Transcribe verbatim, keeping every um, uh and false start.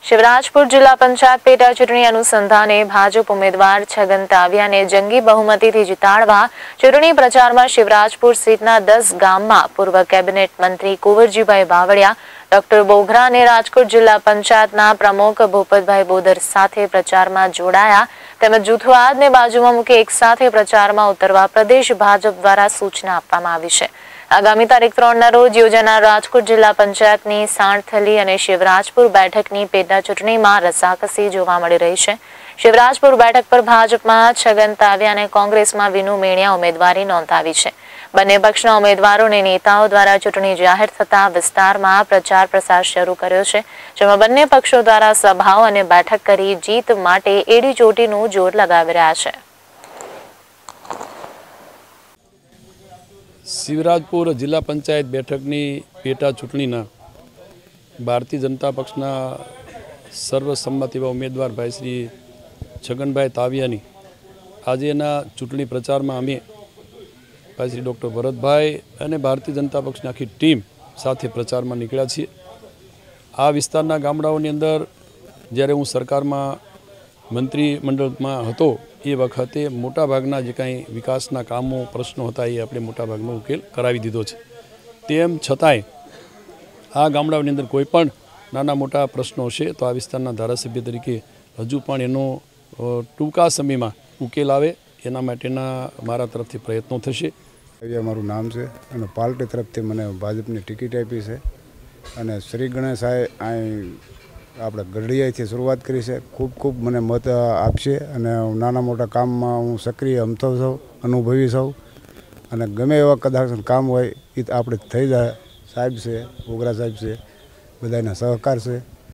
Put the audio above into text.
शिवराजपुर जिला पंचायत पेटा चूंटणी अनुसंधाने भाजप उम्मीदवार छगन तावियाने जंगी बहुमतीथी जीताडवा चूंटणी प्रचारमां शिवराजपुर सीटना दस गाममां पूर्व केबिनेट मंत्री कुंवरजीभाई बावळिया, डॉक्टर बोघरा અને રાજકોટ जिला पंचायतना प्रमुख भूपतभाई बोदर साथे प्रचारमां जोડાયા તેમજ જૂથવાદને બાજુમાં મૂકી એક સાથે પ્રચારમાં ઉતરવા પ્રદેશ ભાજપ દ્વારા સૂચના આપવામાં આવી છે। आगामी तारीख ત્રણ ના રોજ યોજાનાર રાજકોટ જિલ્લા પંચાયતની સાણથલી અને શિવરાજપુર બેઠકની પેટા ચૂંટણીમાં રસાકસી જોવા મળી રહી છે। શિવરાજપુર બેઠક પર ભાજપમાં છગન તાવિયા અને કોંગ્રેસમાં વિનુ મેણિયા ઉમેદવારી નોંધાવી છે। બંને પક્ષના ઉમેદવારો અને નેતાઓ દ્વારા ચૂંટણી જાહેર થતા વિસ્તારમાં પ્રચાર પ્રસાર શરૂ કર્યો છે, જેમાં બંને પક્ષો દ્વારા સભાઓ અને બેઠક કરી જીત માટે એડી ચોટીનું જોર લગાવી રહ્યા છે। शिवराजपुर जिला पंचायत बैठकनी पेटा चूंटणीना भारतीय जनता पक्षना सर्वसम्मति उम्मीदवार भाई श्री छगनभाई तावियानी आज चूंटणी प्रचार में अमे भाई श्री डॉक्टर भरतभाई और भारतीय जनता पक्षनी आखी टीम साथे प्रचार में निकळ्या छीए। आ विस्तारना गामडाओनी अंदर ज्यारे हूँ सरकार में मंत्रीमंडल में हतो ए वखते मोटा भागना जे कांई विकासना कामों प्रश्नों हता ए आपणे मोटा भागनो उकेल करावी दीधो छे। तेम छतांय आ गामडाओनी अंदर कोईपण नाना मोटा प्रश्नों छे तो आ विस्तारना धारासभ्य तरीके हजू पण एनो टूंका समयमां उकेल आवे एना माटेना मारा तरफथी प्रयत्नों थशे। मारू नाम है और पार्टी तरफथी मने भाजपनी टिकिट आपी है और श्री गणेशाए आई આપણે ગઢડિયાથી શરૂઆત કરી છે। ખૂબ ખૂબ મને મત આપશે અને નાના મોટા કામમાં હું સક્રિય હમતો છું, અનુભવી છું અને ગમે એવા કદાચ કામ હોય એ આપણે થઈ જાય। સાહેબ છે, બોગરા સાહેબ છે, બધાના સહકાર છે।